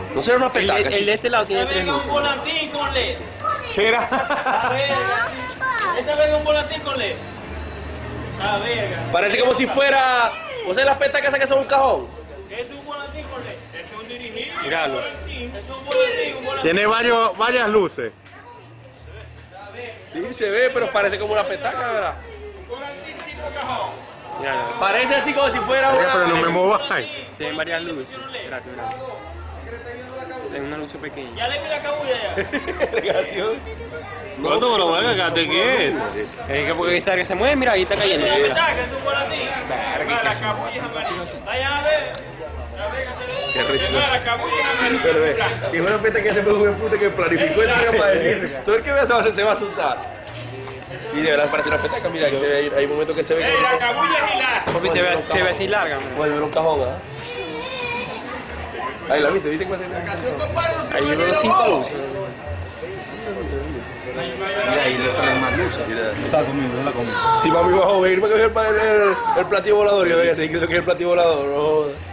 No será una petaca. El de este lado tiene 3 luces. un volantín con LED. ¿Será? A ver, esa vez un volantín con LED. A verga. Parece como si fuera. ¿O sea, las petacas que son un cajón? Es un volantín con LED. Es un dirigible. Míralo. Es un volantín. Tiene varias luces. Sí, se ve, pero parece como una petaca, ¿verdad? Míralo. Parece así como si fuera Oiga, pero no una. me movas. Se ven varias luces. Espérate, mira. Es una luz pequeña. Ya le vi la cabulla ya. Regalación. No, no, no, venga, quédate quieto. Es que porque esa que se mueve, mira, ahí está cayendo. Es Mira. un volantín. Vayan a ver. Qué risa. Pero ve, si es una peta que se fue un puta que planificó el día para decir, todo el que vea se va a asustar. Y de verdad parece una petaca, mira, ahí se ve, hay momentos que se ve La cabulla es gilazo. Porque se ve así larga. Mira. puede ver un cajón, ¿ah? Ahí la viste cuál es la Ahí veo 5 luces. Y ahí le salen más luces. Está comiendo, no la comiendo. Si mami va a ir para coger el platillo volador, y yo voy a seguir creyendo que es el platillo volador, no jodas.